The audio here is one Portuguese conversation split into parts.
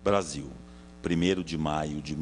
Brasil, 1º de maio de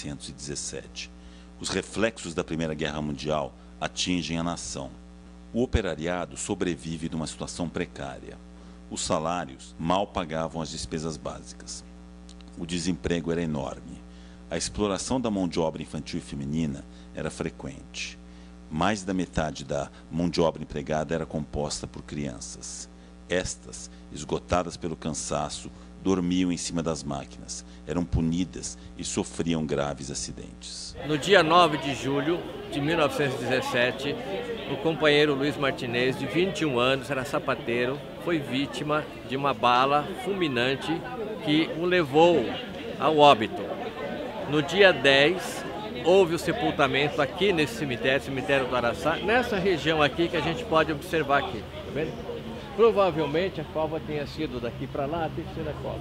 1917. Os reflexos da Primeira Guerra Mundial atingem a nação. O operariado sobrevive numa situação precária. Os salários mal pagavam as despesas básicas. O desemprego era enorme. A exploração da mão de obra infantil e feminina era frequente. Mais da metade da mão de obra empregada era composta por crianças. Estas, esgotadas pelo cansaço, dormiam em cima das máquinas, eram punidas e sofriam graves acidentes. No dia 9 de julho de 1917, o companheiro Luiz Martinez, de 21 anos, era sapateiro, foi vítima de uma bala fulminante que o levou ao óbito. No dia 10, houve o sepultamento aqui nesse cemitério do Araçá, nessa região aqui que a gente pode observar aqui, tá vendo? Provavelmente a cova tenha sido daqui para lá, a terceira cova.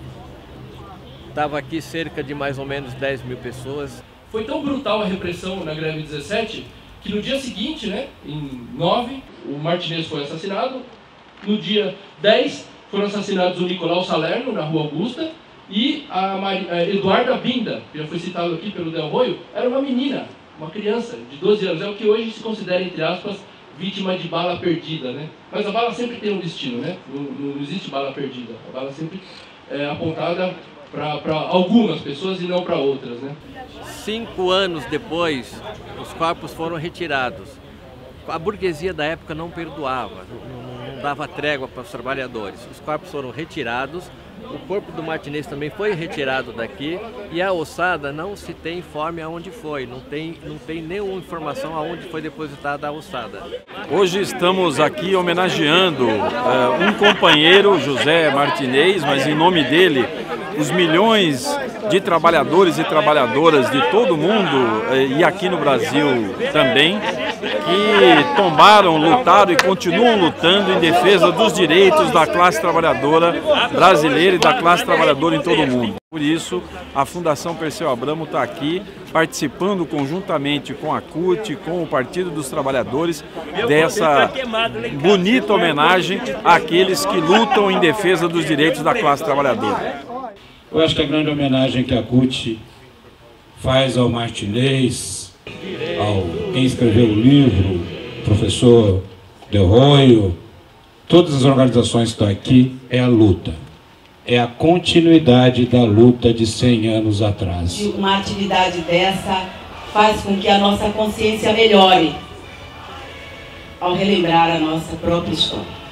Estava aqui cerca de mais ou menos 10 mil pessoas. Foi tão brutal a repressão na greve 17 que no dia seguinte, em 9, o Martinez foi assassinado. No dia 10 foram assassinados o Nicolau Salerno, na Rua Augusta, e a Eduarda Binda, que já foi citado aqui pelo Del Roio, era uma menina, uma criança de 12 anos, é o que hoje se considera, entre aspas, vítima de bala perdida, Mas a bala sempre tem um destino, Não existe bala perdida. A bala sempre é apontada para algumas pessoas e não para outras, 5 anos depois, os corpos foram retirados. A burguesia da época não perdoava, não dava trégua para os trabalhadores. Os corpos foram retirados. O corpo do Martinez também foi retirado daqui e a ossada não se tem informe aonde foi, não tem nenhuma informação aonde foi depositada a ossada. Hoje estamos aqui homenageando um companheiro, José Martinez, mas em nome dele, os milhões de trabalhadores e trabalhadoras de todo o mundo e aqui no Brasil também, que tombaram, lutaram e continuam lutando em defesa dos direitos da classe trabalhadora brasileira e da classe trabalhadora em todo o mundo. Por isso, a Fundação Perseu Abramo está aqui participando conjuntamente com a CUT, com o Partido dos Trabalhadores, dessa bonita homenagem àqueles que lutam em defesa dos direitos da classe trabalhadora. Eu acho que a grande homenagem que a CUT faz ao Martinez, ao quem escreveu o livro, o professor Del Roio, todas as organizações que estão aqui, é a luta. É a continuidade da luta de 100 anos atrás. Uma atividade dessa faz com que a nossa consciência melhore ao relembrar a nossa própria história.